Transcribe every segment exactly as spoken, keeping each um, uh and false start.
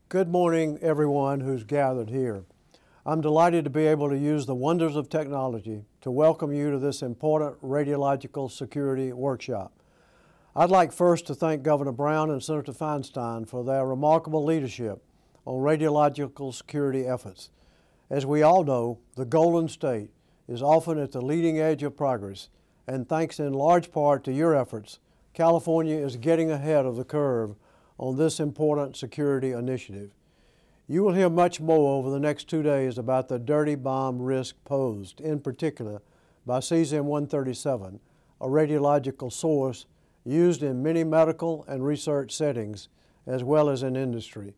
Good morning, everyone who's gathered here. I'm delighted to be able to use the wonders of technology to welcome you to this important Radiological Security Workshop. I'd like first to thank Governor Brown and Senator Feinstein for their remarkable leadership on radiological security efforts. As we all know, the Golden State is often at the leading edge of progress, and thanks in large part to your efforts, California is getting ahead of the curve on this important security initiative. You will hear much more over the next two days about the dirty bomb risk posed, in particular by cesium one thirty-seven, a radiological source used in many medical and research settings, as well as in industry.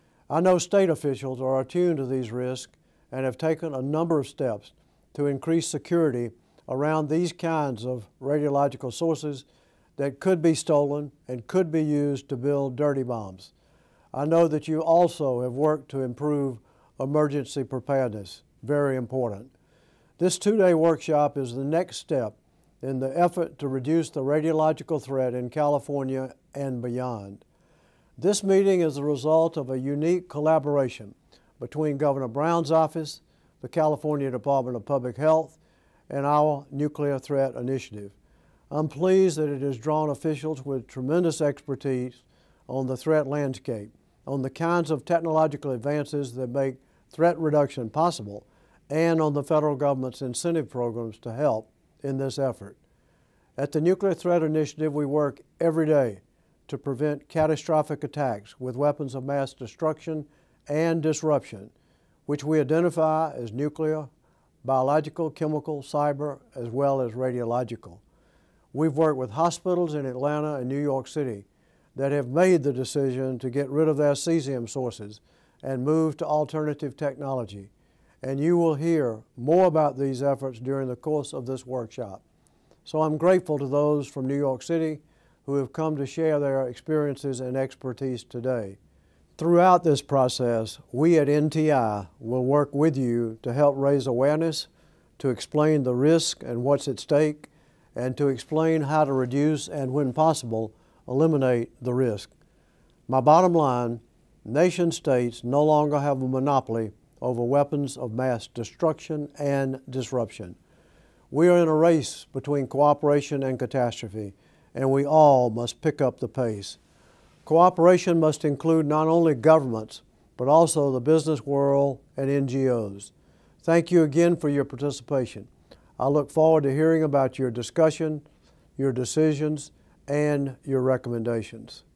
I know state officials are attuned to these risks and have taken a number of steps to increase security around these kinds of radiological sources that could be stolen and could be used to build dirty bombs. I know that you also have worked to improve emergency preparedness, very important. This two-day workshop is the next step in the effort to reduce the radiological threat in California and beyond. This meeting is the result of a unique collaboration between Governor Brown's office, the California Department of Public Health, and our Nuclear Threat Initiative. I'm pleased that it has drawn officials with tremendous expertise on the threat landscape, on the kinds of technological advances that make threat reduction possible, and on the federal government's incentive programs to help in this effort. At the Nuclear Threat Initiative, we work every day to prevent catastrophic attacks with weapons of mass destruction and disruption, which we identify as nuclear, biological, chemical, cyber, as well as radiological. We've worked with hospitals in Atlanta and New York City that have made the decision to get rid of their cesium sources and move to alternative technology. And you will hear more about these efforts during the course of this workshop. So I'm grateful to those from New York City who have come to share their experiences and expertise today. Throughout this process, we at N T I will work with you to help raise awareness, to explain the risk and what's at stake, and to explain how to reduce and, when possible, eliminate the risk. My bottom line, nation states no longer have a monopoly over weapons of mass destruction and disruption. We are in a race between cooperation and catastrophe, and we all must pick up the pace. Cooperation must include not only governments, but also the business world and N G Os. Thank you again for your participation. I look forward to hearing about your discussion, your decisions, and your recommendations.